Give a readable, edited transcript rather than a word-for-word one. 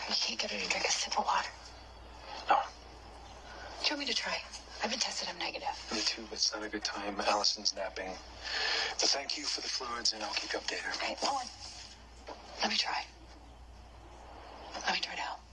You can't get her to drink a sip of water. No. Do you want me to try? I've been tested. I'm negative. Me too, but it's not a good time. Allison's napping. But thank you for the fluids, and I'll keep you updated. Hey, Owen. Let me try. Let me try to help.